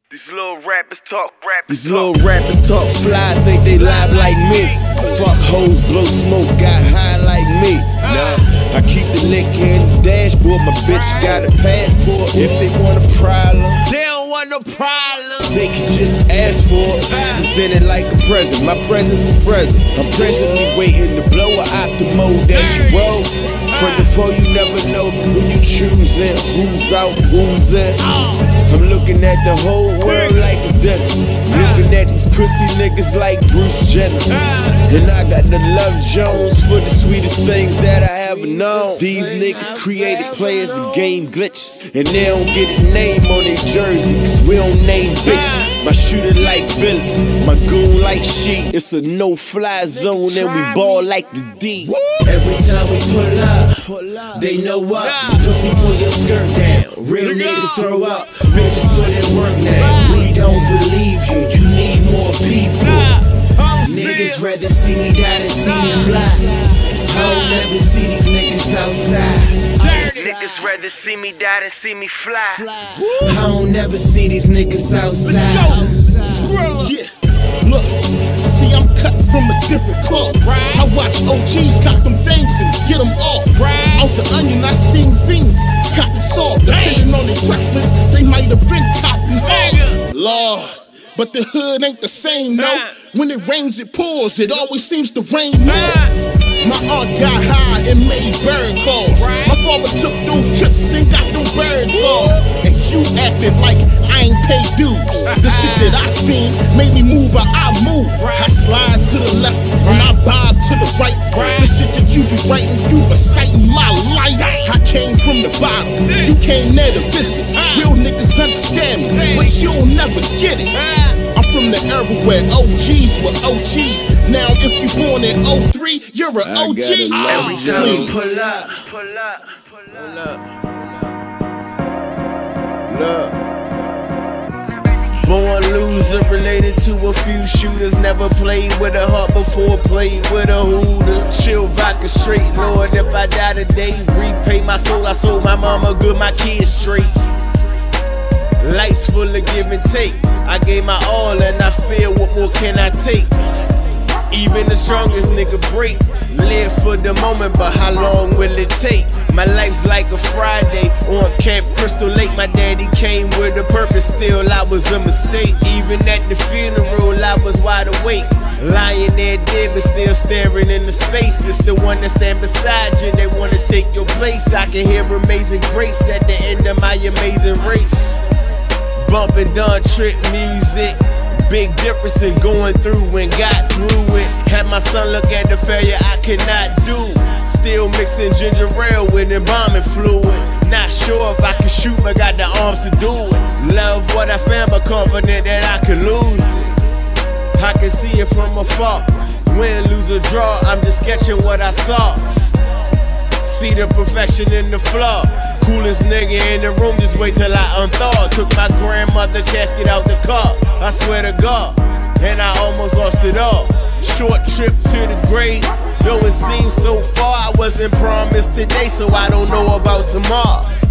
These little rappers talk These little rappers talk fly, think they live like me. Fuck hoes, blow smoke, got high like me. Nah, I keep the liquor in the dashboard. My bitch got a passport. If they want a problem, they don't want no problem. They can just ask for it. Present it like a present. My present's a present. I'm presently waiting to blow her out the mode that she roll. From the four, you never know who you choosing, who's out, who's in. I'm looking at the whole world like it's dinner. Looking at these pussy niggas like Bruce Jenner. And I got the Love Jones for the sweetest things that I ever known. These niggas created players and game glitches, and they don't get a name on their jersey, cause we don't name bitches. My shooter like Billups, my goon like She. It's a no-fly zone and we ball like the D. Every time we pull up, they know us. Pussy, pull your skirt down. Real niggas throw up. Bitches put in work now. We don't believe you, you need more people. Niggas rather see me die than see me fly. I don't never see these niggas outside. Niggas rather see me die than see me fly. I don't never see these niggas outside. Let's go, Skrilla. Yeah, look, see I'm cut from a different cloth. I watch OGs cop them things and get them off. Out the onion I seen fiends cop it soft. Depending on their preference, they might have been copping hard. Lord, but the hood ain't the same, no. When it rains, it pours, it always seems to rain more. My aunt got high and made bird calls. My father took those trips and got them birds off. And you acted like I ain't paid dues. The shit that I seen made me move how I move. I slide to the left and I bob to the right. The shit that you be writing, you reciting my life. I came from the bottom, you came there to visit. Real niggas understand me, but you'll never get it. I'm from the era where OGs were OGs. Now if you born in 03, you're an OG. Every time we pull up, Look, born loser, related to a few shooters. Never played with a heart before, played with a hooter. Chill vodka straight, Lord, if I die today, repay my soul. I sold my mama good, my kids straight. Life's full of give and take. I gave my all and I feel, what more can I take? Even the strongest nigga break. Live for the moment, but how long will it take? My life's like a Friday on Camp Crystal Lake. My daddy came with a purpose, still I was a mistake. Even at the funeral, I was wide awake. Lying there dead, but still staring into space. It's the one that stand beside you, they wanna take your place. I can hear Amazing Grace at the end of my amazing race. Bumping Don Trip music. Big difference in going through and got through it. Had my son look at the failure I could not do. Still mixing ginger ale with embalming fluid. Not sure if I can shoot, but got the arms to do it. Love what I found, but confident that I could lose it. I can see it from afar. Win, lose, or draw, I'm just sketching what I saw. See the perfection in the flaw. Coolest nigga in the room, just wait till I unthaw. Took my grandmother casket out the car, I swear to God, and I almost lost it all. Short trip to the grave, though it seems so far. I wasn't promised today, so I don't know about tomorrow.